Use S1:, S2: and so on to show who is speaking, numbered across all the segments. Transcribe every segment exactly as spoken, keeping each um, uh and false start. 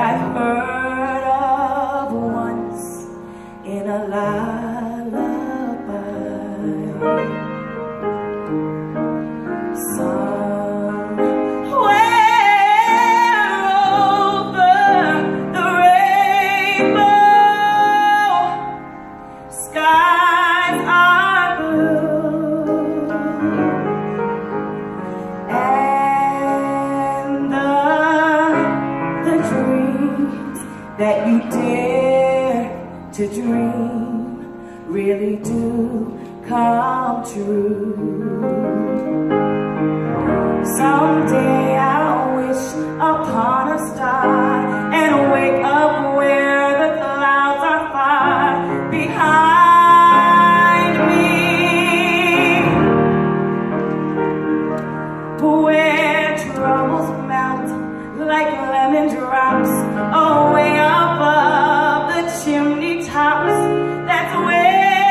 S1: I've heard of once in a lullaby. Somewhere over the rainbow, skies are blue, and the, the dreams that you dare to dream really do come true. Someday I'll wish upon a star and wake up where the clouds are far behind me, where troubles melt like lemon drops away above the chimney tops. That's where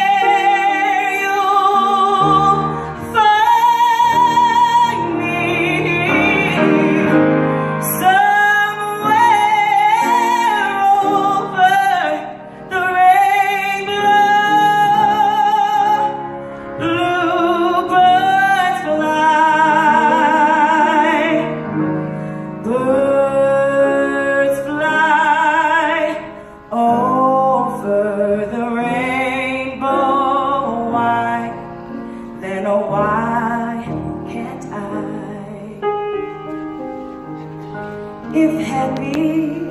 S1: birds fly over the rainbow. Why, then oh why can't I? If happy